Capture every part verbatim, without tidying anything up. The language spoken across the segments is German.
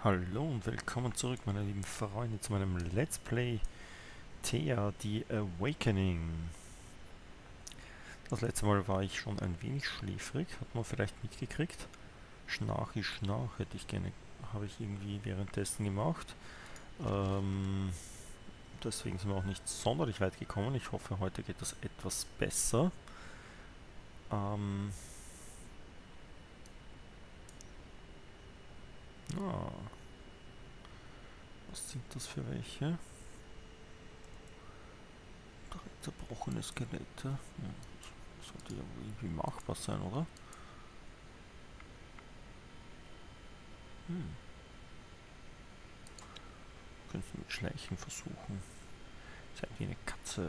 Hallo und willkommen zurück, meine lieben Freunde, zu meinem Let's Play Thea, The Awakening. Das letzte Mal war ich schon ein wenig schläfrig, hat man vielleicht mitgekriegt. Schnarchi Schnarch hätte ich gerne, habe ich irgendwie währenddessen gemacht. Ähm, deswegen sind wir auch nicht sonderlich weit gekommen. Ich hoffe, heute geht das etwas besser. Ähm, ah, was sind das für welche? Drei zerbrochene Skelette. Hm, das sollte ja wohl irgendwie machbar sein, oder? Hm. Können Sie mit Schleichen versuchen. Ist wie eine Katze.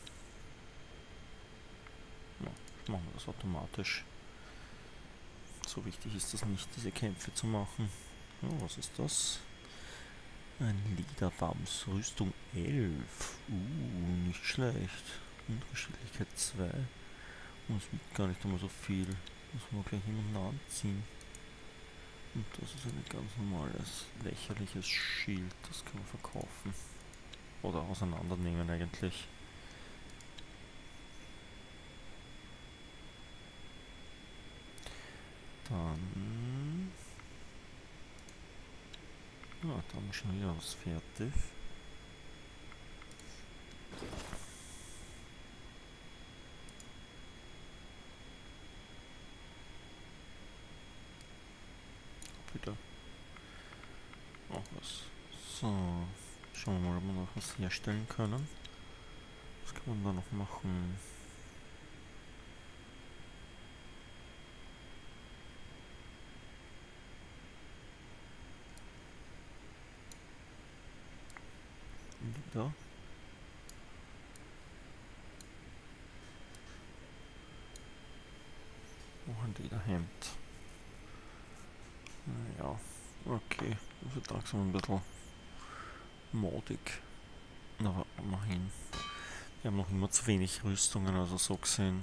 Ja, machen wir das automatisch. So wichtig ist das nicht, diese Kämpfe zu machen. Oh, was ist das? Ein Lederwams, Rüstung elf. Uh, nicht schlecht. Unterschiedlichkeit zwei. Und es wiegt gar nicht einmal so viel. Muss man gleich jemanden anziehen. Und das ist ein ganz normales, lächerliches Schild. Das kann man verkaufen. Oder auseinandernehmen eigentlich. Dann... Ja, dann schon wieder was fertig. Wieder auch was. So, schauen wir mal, ob wir noch was herstellen können. Was kann man da noch machen? Da. Noch ein Lederhemd. Naja, okay. Das wird langsam ein bisschen modig. Aber immerhin. Wir haben noch immer zu wenig Rüstungen, also so gesehen.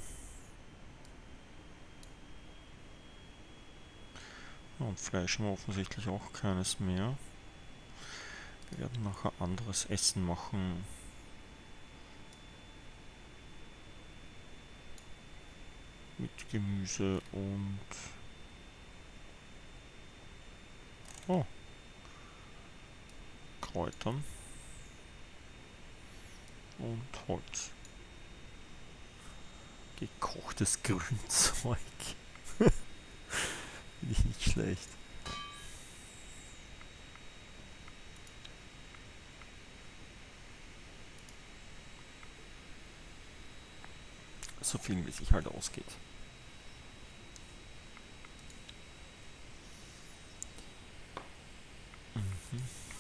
Und Fleisch haben wir offensichtlich auch keines mehr. Wir werden nachher anderes Essen machen. Mit Gemüse und... Oh. Kräutern. Und Holz. Gekochtes Grünzeug. Finde ich nicht schlecht. So viel wie sich halt ausgeht. Mhm.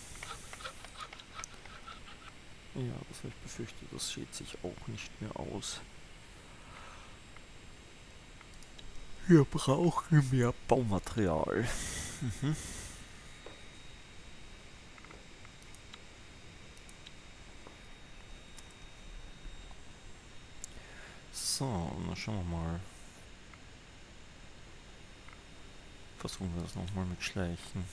Ja, das habe ich befürchtet, das geht sich auch nicht mehr aus. Wir brauchen mehr Baumaterial. Mhm. So, dann schauen wir mal. Versuchen wir das nochmal mit Schleichen.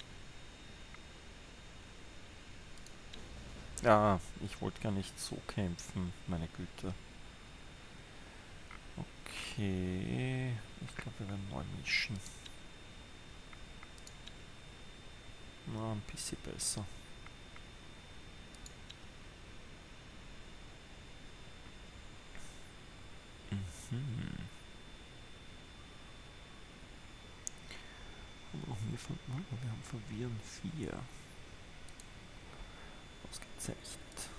Ja, ich wollte gar nicht so kämpfen, meine Güte. Okay, ich glaube, wir werden neu mischen. Na, ein bisschen besser. Mhm. Haben wir noch mehr von... Oh, wir haben Verwirren vier. Ausgezeichnet.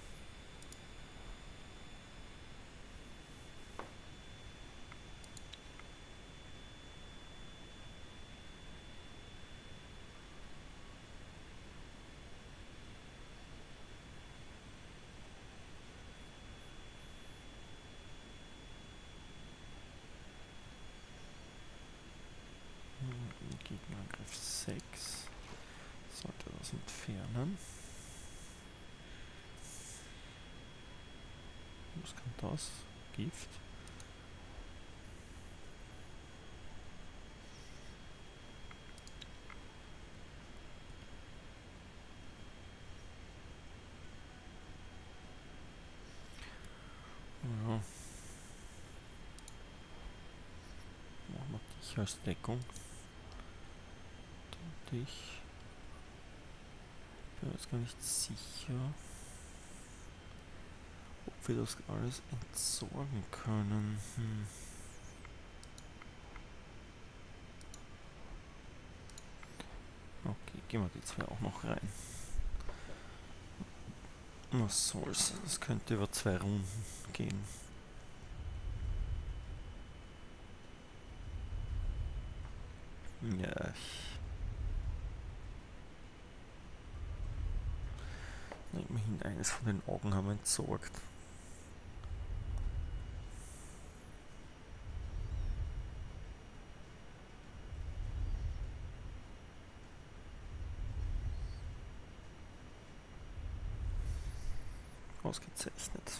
Gegnerangriff sechs. Sollte das entfernen. Was kann das? Gift? sicher als Deckung. Und ich bin jetzt gar nicht sicher, ob wir das alles entsorgen können. Hm. Okay, gehen wir die zwei auch noch rein. Was soll's, das könnte über zwei Runden gehen. Ja, ich, immerhin eines von den Augen haben wir entsorgt. Ausgezeichnet.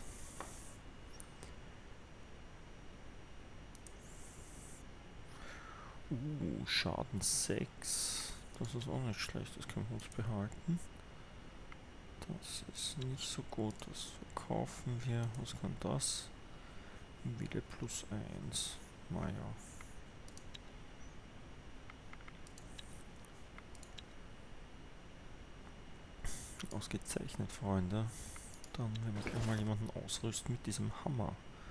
Uh, Schaden sechs. Das ist auch nicht schlecht, das können wir uns behalten. Das ist nicht so gut, das verkaufen wir. Was kann das? Wille plus eins. Naja. Ausgezeichnet, Freunde. Dann werden wir gleich mal jemanden ausrüsten mit diesem Hammer.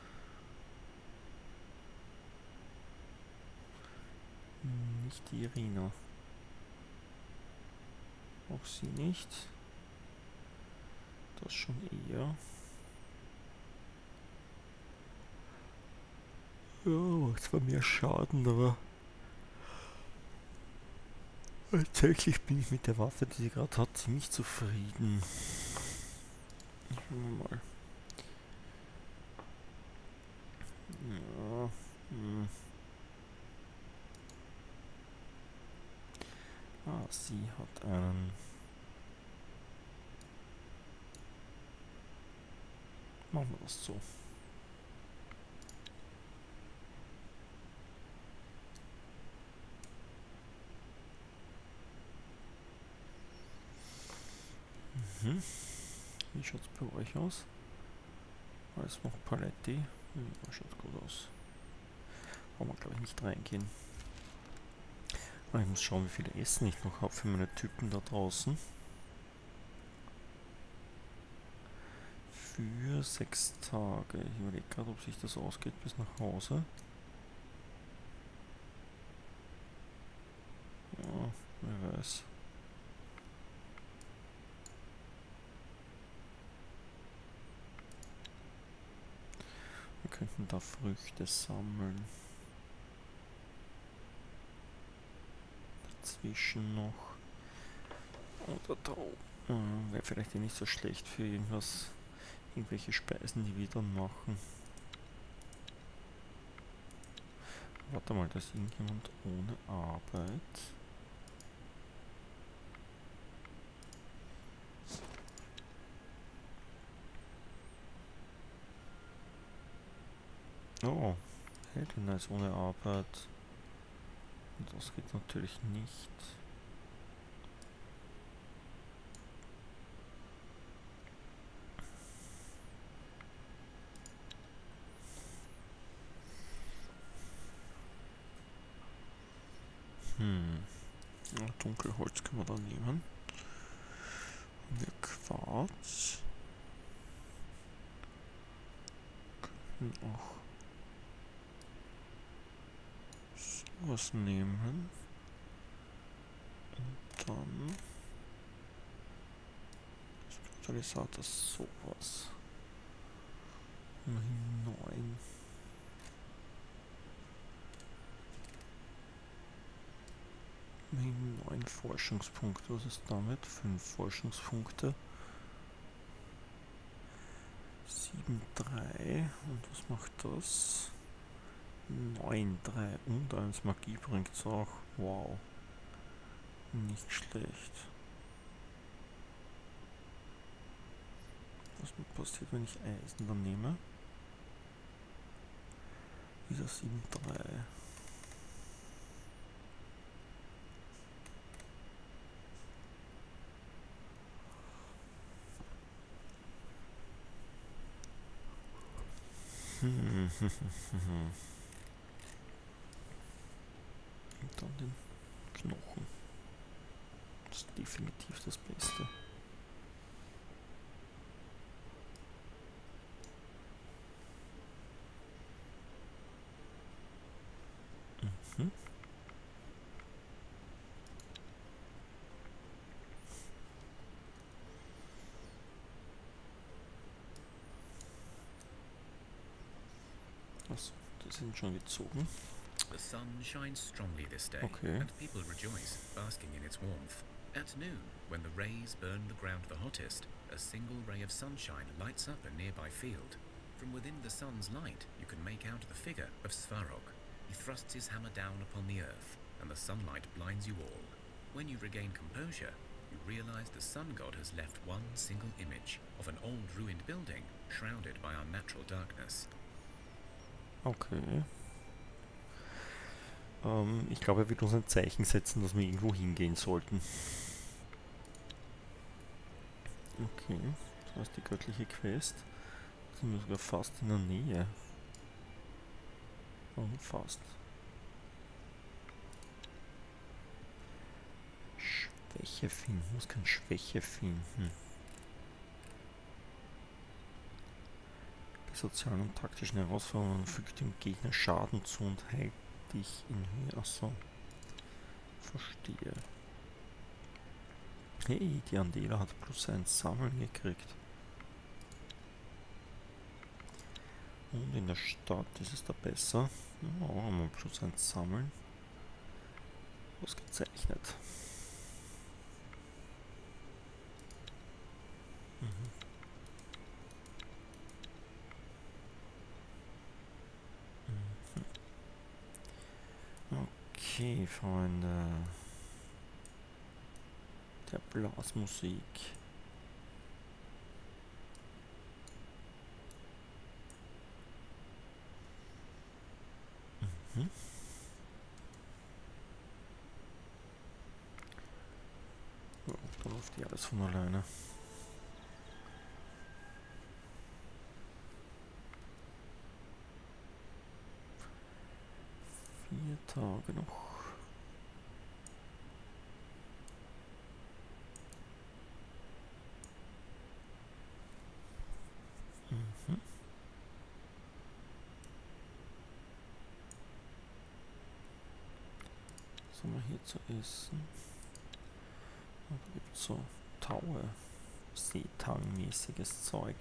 Nicht die Irina. Auch sie nicht. Das schon eher. Ja, macht zwar mehr Schaden, aber tatsächlich bin ich mit der Waffe, die sie gerade hat, ziemlich zufrieden. Schauen wir mal. Ja, hm. Ah, sie hat einen... Machen wir das so. Mhm. Wie schaut es bei euch aus? Alles noch Paletti? Ja, schaut gut aus. Brauchen wir glaube ich nicht reingehen. Aber ich muss schauen, wie viel Essen ich noch habe für meine Typen da draußen. Für sechs Tage. Ich überlege gerade, ob sich das ausgeht bis nach Hause. Ja, wer weiß. Wir könnten da Früchte sammeln. Dazwischen noch. Oder da oben. Wäre vielleicht eh nicht so schlecht für irgendwas. Irgendwelche Speisen, die wir dann machen. Warte mal, da ist irgendjemand ohne Arbeit. Oh, Helena ist ohne Arbeit. Und das geht natürlich nicht. Hm. Ja, Dunkelholz können wir da nehmen. Haben wir Quarz. Können auch sowas nehmen. Und dann das Katalysator sowas. Immerhin neun. Immerhin neun Forschungspunkte. Was ist damit? fünf Forschungspunkte. sieben, drei. Und was macht das? neun, drei und eins Magie bringt es auch. Wow. Nicht schlecht. Was passiert, wenn ich Eisen dann nehme? Dieser sieben, drei. Hm. Dann den Knochen. Das ist definitiv das Beste. Mhm. Achso, die sind schon gezogen. The sun shines strongly this day, Okay. and people rejoice, basking in its warmth. At noon, when the rays burn the ground the hottest, a single ray of sunshine lights up a nearby field. From within the sun's light, you can make out the figure of Svarog. He thrusts his hammer down upon the earth, and the sunlight blinds you all. When you regain composure, you realize the sun god has left one single image of an old ruined building shrouded by unnatural darkness. Okay. Ähm, ich glaube, er wird uns ein Zeichen setzen, dass wir irgendwo hingehen sollten. Okay, das heißt die göttliche Quest. Sind wir sogar fast in der Nähe. Oh, fast. Schwäche finden, muss kein Schwäche finden. Die sozialen und taktischen Herausforderungen fügt dem Gegner Schaden zu und heilt dich in Höhe. Achso. Verstehe. Hey, die Andela hat plus eins Sammeln gekriegt. Und in der Stadt ist es da besser. Ja, haben wir plus eins Sammeln. Ausgezeichnet. Mhm. Mhm. Okay, Freunde. Der Blasmusik. Mhm. Ja, da läuft ja alles von alleine. Vier Tage noch. Mhm. Was haben wir hier zu essen? Da gibt es so Taue, Seetang-mäßiges Zeug.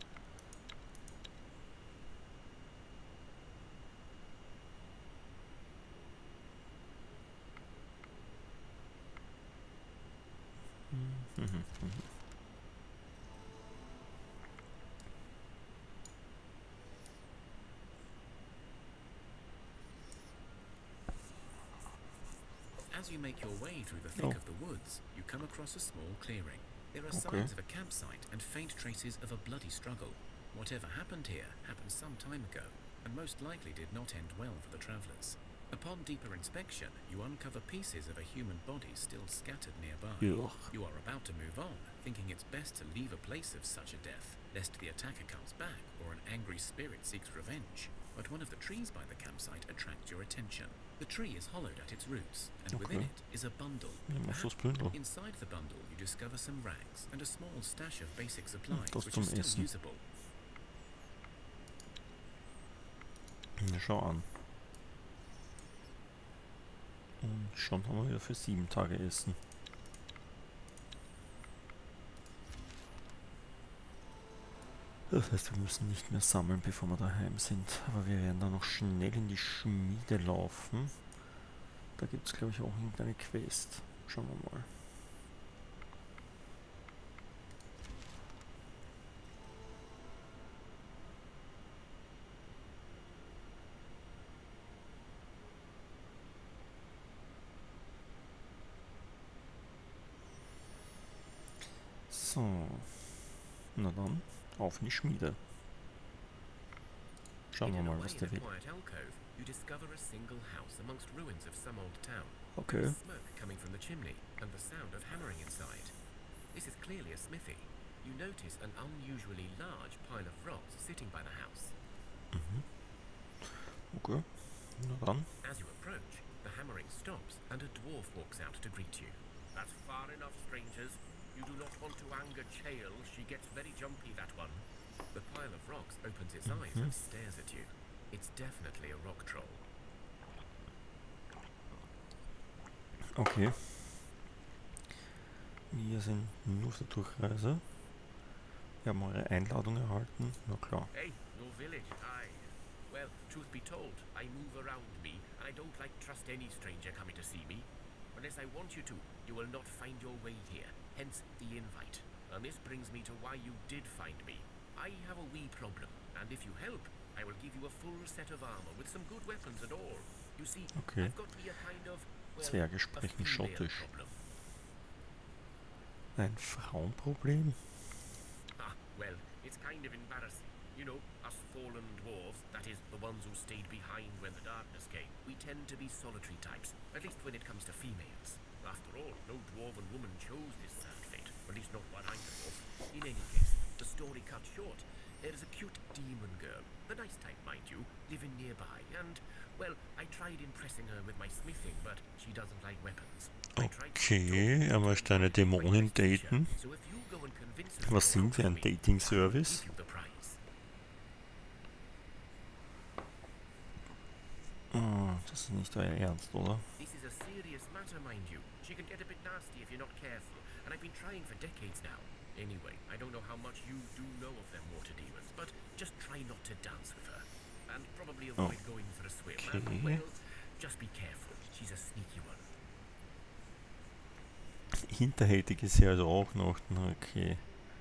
Mhm. Mhm. As you make your way through the thick Oh. of the woods, you come across a small clearing. There are Okay. signs of a campsite and faint traces of a bloody struggle. Whatever happened here happened some time ago, and most likely did not end well for the travelers. Upon deeper inspection, you uncover pieces of a human body still scattered nearby. Ugh. You are about to move on, thinking it's best to leave a place of such a death, lest the attacker comes back or an angry spirit seeks revenge. But one of the trees by the campsite attracts your attention. The tree is hollowed at its roots, and within Okay. it is a bundle. Ja, mach das Bündel. Inside the bundle, you discover some rags and a small stash of basic supplies, das which zum is still Essen. usable. Ja, schau an. Und schon haben wir wieder für sieben Tage Essen. Das heißt, wir müssen nicht mehr sammeln, bevor wir daheim sind. Aber wir werden dann noch schnell in die Schmiede laufen. Da gibt es, glaube ich, auch irgendeine Quest. Schauen wir mal. So. Na dann, auf in die Schmiede. Schauen wir Hidden mal, away was in der a will. quiet alcove, you discover a single house amongst ruins of some old town. Okay. There is smoke coming from the chimney and the sound of hammering inside. This is clearly a smithy. You notice an unusually large pile of rocks sitting by the house. Mhm. Okay. Na dann. As you approach, The hammering stops, and a dwarf walks out to greet you. That's far enough, strangers. You do not want to anger Chael. She gets very jumpy, that one. The pile of rocks opens its eyes and stares at you. It's definitely a rock troll. Okay. Wir sind nur auf der Durchreise. Wir haben eure Einladung erhalten. Na klar. Hey, your village, aye. Well, truth be told, I move around me, and I don't like trust any stranger coming to see me. Unless I want you to, you will not find your way here, hence the invite. And this brings me to why you did find me. I have a wee problem, and if you help, I will give you a full set of armor with some good weapons and all. You see, Okay. I've got me a kind of, well, Zwerge a sprechen female Schottisch. problem. Ein Frauenproblem? Ah, well, it's kind of embarrassing. You know, us fallen dwarves, that is, the ones who stayed behind when the darkness came, we tend to be solitary types, at least when it comes to females. After all, no dwarven woman chose this sad fate, at least not what I know of. In any case, the story cut short, there is a cute demon girl, a nice type, mind you, living nearby, and, well, I tried impressing her with my smithing, but she doesn't like weapons. Okay, er möchte eine Dämonin daten. So if you go and convince her Was to sind wir, ein help me, Dating-Service? I'll give you the prize. Oh, das ist nicht euer Ernst, oder? This is a serious matter, mind you. She can get a bit nasty if you're not careful, and I've been trying for decades now. Anyway, I don't know how much you do know of them water demons, but just try not to dance with her. And probably avoid going for a swim. And, Okay. well, just be careful. She's a sneaky one. Hinterhältig ist sie also auch noch. Na, okay.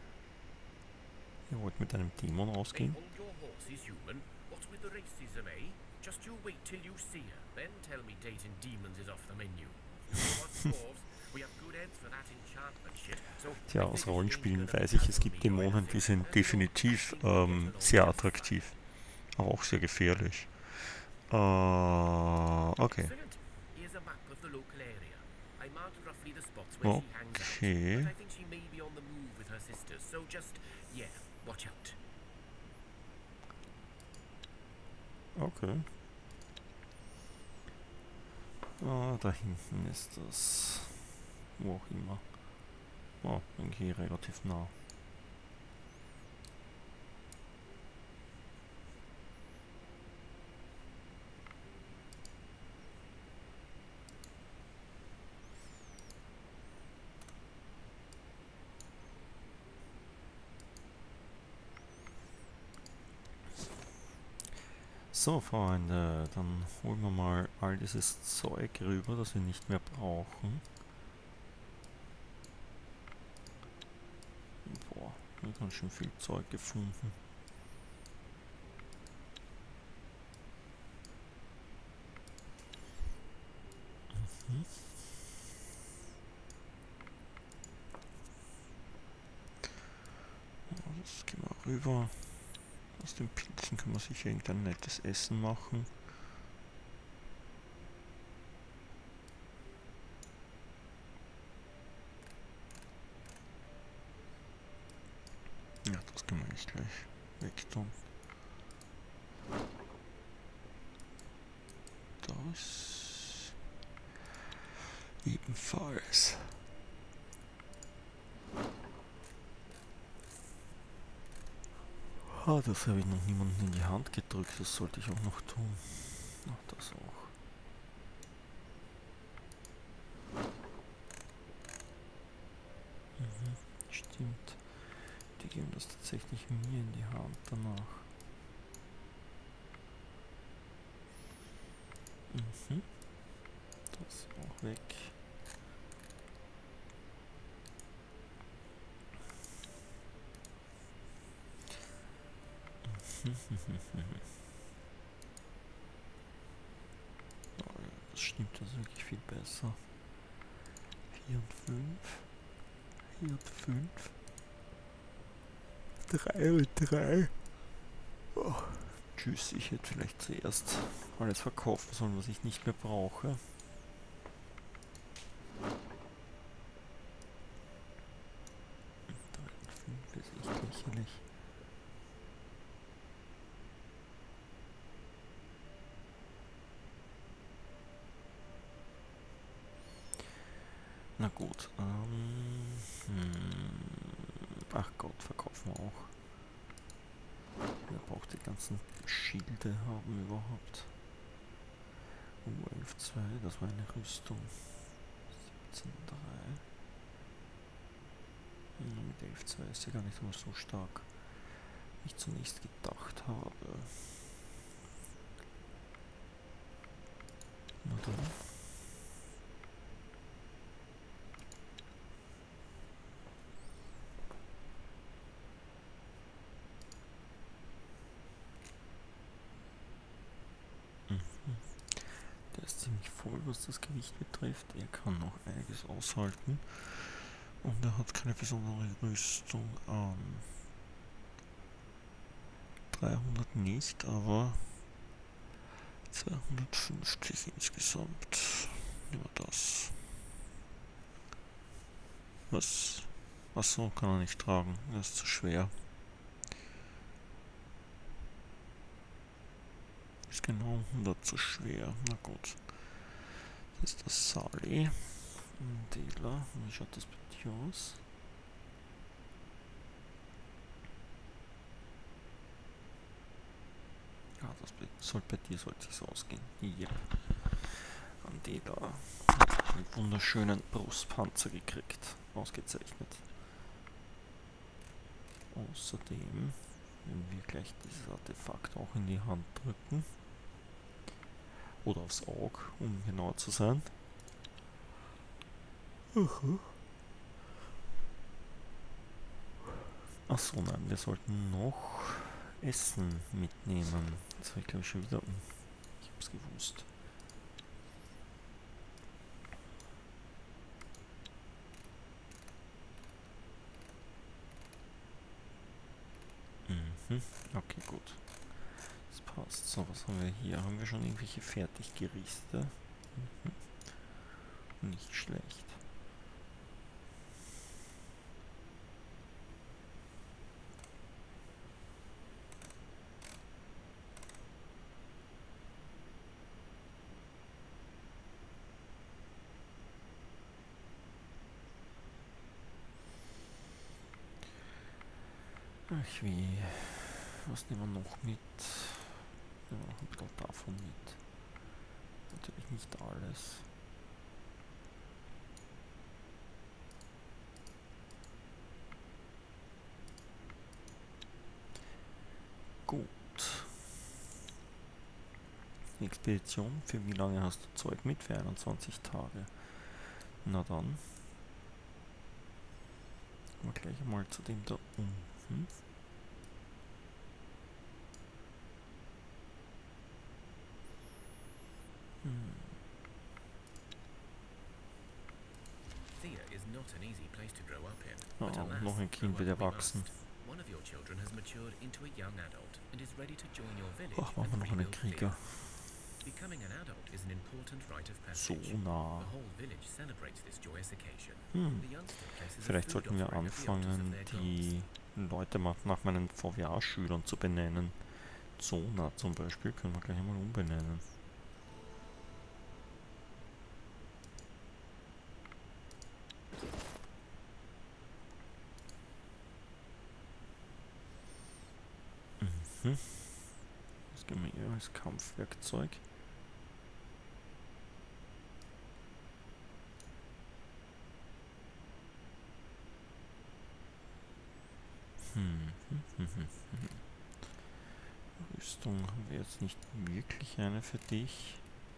Ihr wollt mit einem Dämon Hey, ausgehen? hold your horses, human. What's with the racism, eh? Just you wait till you see her. Then tell me dating demons is off the menu. You know us dwarves, we have good heads for that enchantment shit. So, Tja, aus Rollenspielen weiß ich, es gibt Dämonen, die sind definitiv ähm, sehr attraktiv. Aber auch sehr gefährlich. Äh, okay. Excellent. Here's a map of the local area. I marked roughly the spots where she hangs out. Okay. But I think she may be on the move with her sisters, so just, yeah, watch out. Okay. Ah, da hinten ist das. Wo auch immer. Oh, irgendwie relativ nah. So, Freunde, dann holen wir mal all dieses Zeug rüber, das wir nicht mehr brauchen. Boah, wir haben ganz schön viel Zeug gefunden. Mhm. Ja, das gehen wir rüber. Aus den Pilzen kann man sicher irgendein nettes Essen machen. Ja, das können wir eigentlich gleich wegtun. Das ebenfalls. Ah, das habe ich noch niemandem in die Hand gedrückt, das sollte ich auch noch tun. Ach, das auch. Mhm, stimmt. Die geben das tatsächlich mir in die Hand danach. Mhm. Das auch weg. Oh ja, das stimmt also wirklich viel besser. vier und fünf. vier und fünf. drei und drei. Oh, tschüss, ich hätte vielleicht zuerst alles verkaufen sollen, was ich nicht mehr brauche. drei und fünf ist echt lächerlich. Na gut. Ähm, hm. Ach Gott, verkaufen wir auch. Wer braucht die ganzen Schilde haben überhaupt? U elf Punkt zwei, das war eine Rüstung. siebzehn Punkt drei. Mit elf Punkt zwei ist sie gar nicht mal so stark, wie ich zunächst gedacht habe. Na dann. Mhm. Der ist ziemlich voll, was das Gewicht betrifft. Er kann noch einiges aushalten. Und er hat keine besondere Rüstung an. dreihundert nicht, aber zweihundertfünfzig insgesamt. Nehmen wir das. Was? Achso, kann er nicht tragen. Er ist zu schwer. Ist genau hundert zu schwer. Na gut. Das ist das Sali. Dela. Wie schaut das bei dir aus? Ja, das soll, bei dir sollte es ausgehen. Ja. Andela hat einen wunderschönen Brustpanzer gekriegt. Ausgezeichnet. Außerdem werden wir gleich dieses Artefakt auch in die Hand drücken. Oder aufs Auge, um genauer zu sein. Uh-huh. Achso, nein, wir sollten noch Essen mitnehmen. Das habe ich glaube ich schon wieder... Ich habe es gewusst. Mhm, okay, gut. Das passt. So, was haben wir hier? Haben wir schon irgendwelche Fertiggerichte? Mhm. Nicht schlecht. Ach wie, was nehmen wir noch mit? Nehmen wir noch ein bisschen davon mit. Natürlich nicht alles. Gut. Expedition, für wie lange hast du Zeug mit? Für einundzwanzig Tage. Na dann. Gehen wir gleich mal zu dem da unten. Hm. Oh, noch ein Kind wird erwachsen. Ach, machen wir noch einen Krieger. So nah. Hm. Vielleicht sollten wir anfangen, die Leute nach meinen V W A-Schülern zu benennen. Zona zum Beispiel können wir gleich einmal umbenennen. Mhm. Das geben wir eher als Kampfwerkzeug. Hm. Hm, hm, hm, hm. Rüstung haben wir jetzt nicht wirklich eine für dich.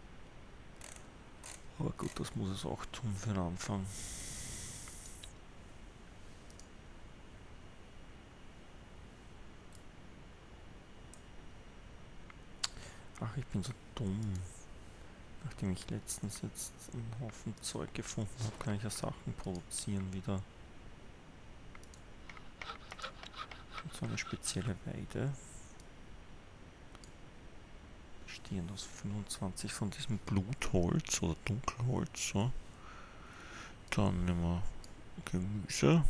Aber gut, das muss es auch tun für den Anfang. Ach, ich bin so dumm. Nachdem ich letztens jetzt einen Haufen Zeug gefunden habe, kann ich ja Sachen produzieren wieder. Und so eine spezielle Weide. Bestehend aus fünfundzwanzig von diesem Blutholz oder Dunkelholz. So. Dann nehmen wir Gemüse.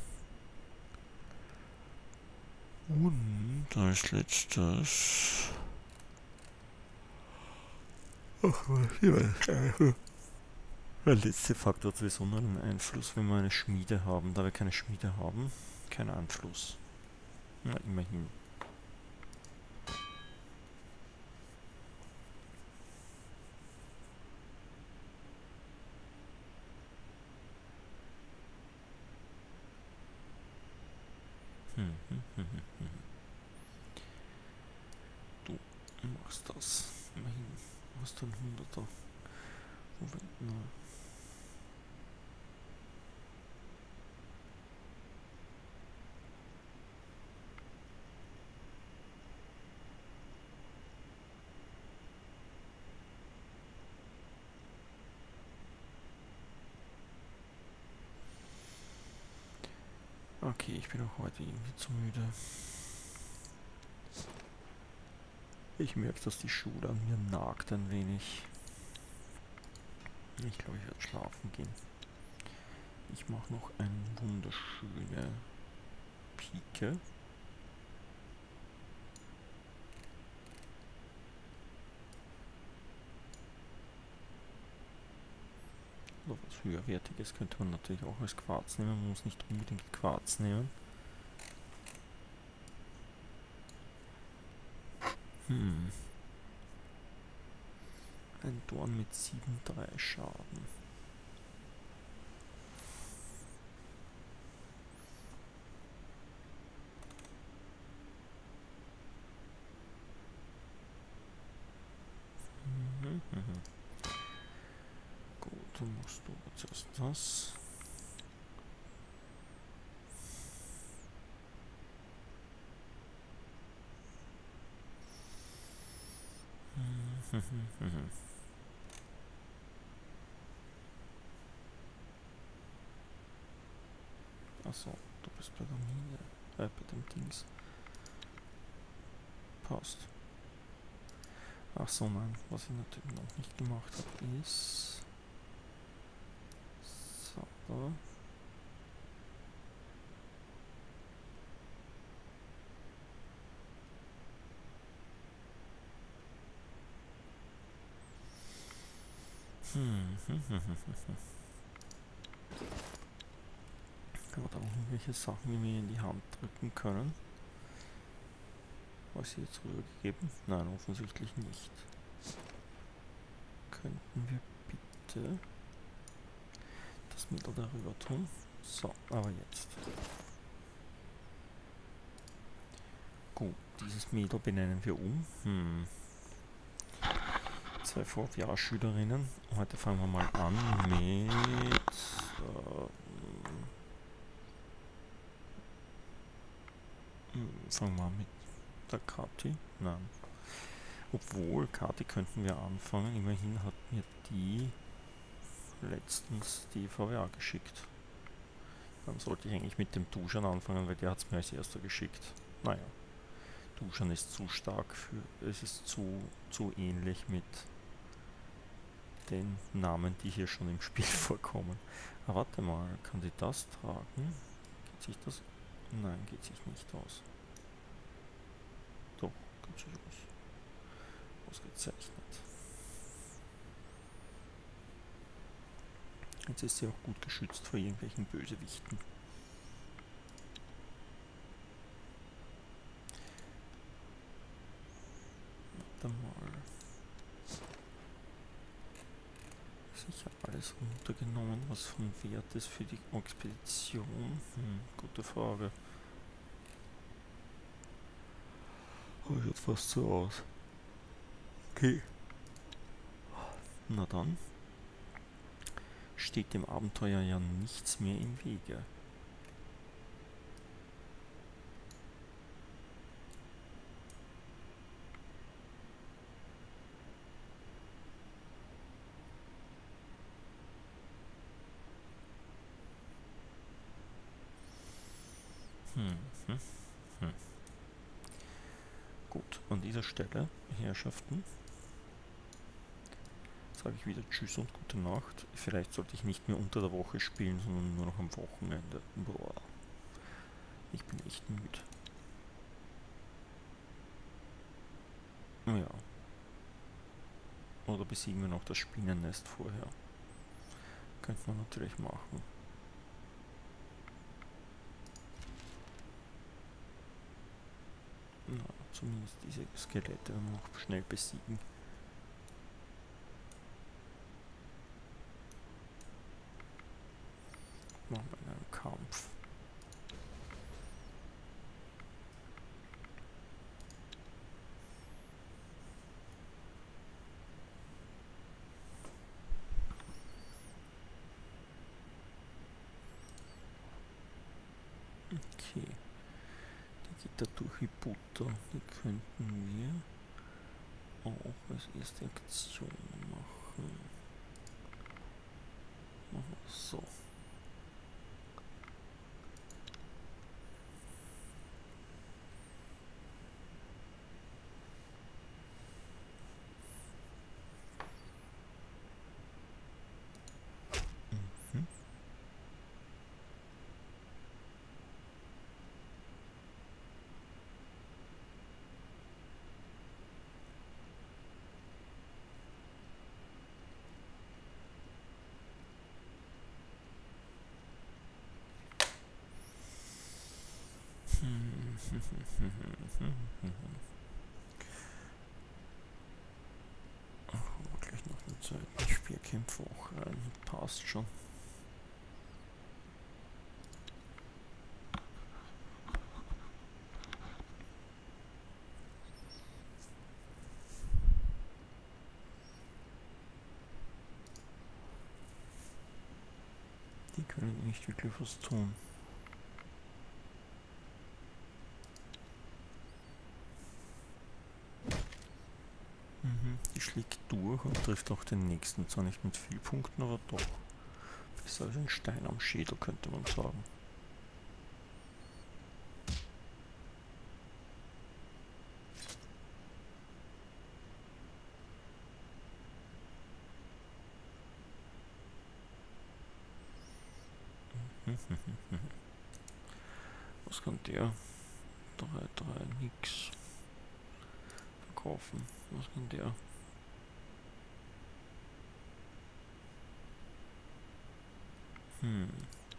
Und als letztes... Ach, was hier ist. Der letzte Faktor hat sowieso nur einen Einfluss, wenn wir eine Schmiede haben. Da wir keine Schmiede haben, kein Einfluss. Na, immerhin. Hm, hm, hm, hm, hm. Du machst das. Immerhin hast du ein Hunderter. Moment, na. Okay, ich bin auch heute irgendwie zu müde. Ich merke, dass die Schule an mir nagt ein wenig. Ich glaube, ich werde schlafen gehen. Ich mache noch eine wunderschöne Pike. Oder was höherwertiges könnte man natürlich auch als Quarz nehmen. Man muss nicht unbedingt Quarz nehmen. Hm. Ein Dorn mit sieben Komma drei Schaden. Mhm, mhm. Gut, dann machst du zuerst das. Mhm, mhm, mhm. Achso, du bist bei der Mine. Äh, bei dem Dings. Passt. Ach so, nein, was ich natürlich noch nicht gemacht habe, ist... So, da. Hm, hm, hm, hm, hm. Haben wir da noch irgendwelche Sachen, die wir in die Hand drücken können? Was sie jetzt rübergegeben? Nein, offensichtlich nicht. Könnten wir bitte das Mittel darüber tun? So, aber jetzt. Gut, dieses Mädel benennen wir um. Hm. Zwei Vorjahrschülerinnen. Heute fangen wir mal an mit... Äh, fangen wir an mit der Kathi. Nein. Obwohl, Kathi könnten wir anfangen. Immerhin hat mir die letztens die V W A geschickt. Dann sollte ich eigentlich mit dem Duschan anfangen, weil der hat es mir als erster geschickt. Naja. Duschan ist zu stark für... Es ist zu, zu ähnlich mit den Namen, die hier schon im Spiel vorkommen. Aber warte mal, kann die das tragen? Geht sich das... Nein, geht sich nicht aus. Doch, geht sich aus. Ausgezeichnet. Jetzt ist sie auch gut geschützt vor irgendwelchen Bösewichten. Warte mal. Sicher alles runtergenommen, was von Wert ist für die Expedition? Hm, gute Frage. Oh, schaut fast so aus. Okay. Na dann. Steht dem Abenteuer ja nichts mehr im Wege. Hm, hm, hm. Gut, an dieser Stelle, Herrschaften, sage ich wieder Tschüss und gute Nacht. Vielleicht sollte ich nicht mehr unter der Woche spielen, sondern nur noch am Wochenende. Boah, ich bin echt müde. Ja. Oder besiegen wir noch das Spinnennest vorher. könnte man natürlich machen. Na, zumindest diese Skelette werden wir noch schnell besiegen. Machen wir einen Kampf. Okay. Die geht da durch wie Butter. Die könnten wir auch als erste Aktion machen. Machen wir so. Mhm. Ach, gleich noch einen zweiten Speerkämpfer auch rein. Passt schon. Die können nicht wirklich was tun. Mhm, die schlägt durch und trifft auch den nächsten. Zwar nicht mit viel Punkten, aber doch. Besser als ein Stein am Schädel, könnte man sagen. Was kann der? drei, drei, nix. Verkaufen. Was kann der? Hm.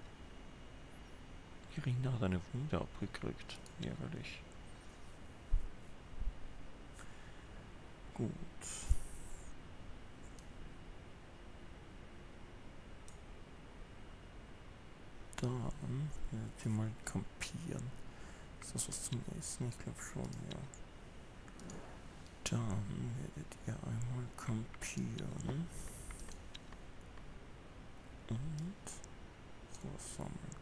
Irina hat eine Wunde abgekriegt. Ärgerlich. Gut. Dann werdet ihr mal kampieren. Ist das was zum Essen? Ich glaube schon, ja. Dann werdet ihr einmal kampieren. Und so sammeln.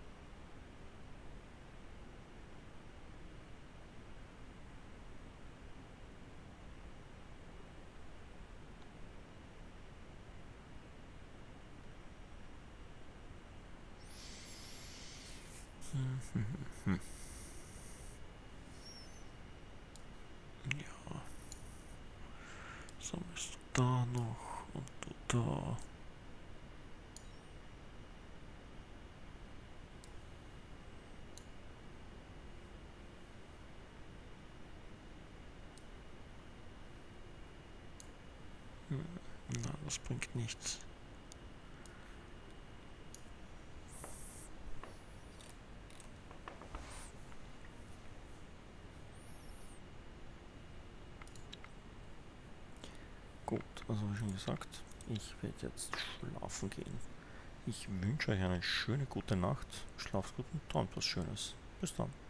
Hm, hm, hm. Ja. Sammelst du da noch und du da. Hm. Na, das bringt nichts. Gut, also wie schon gesagt, ich werde jetzt schlafen gehen. Ich wünsche euch eine schöne gute Nacht, schlaft gut und träumt was Schönes. Bis dann.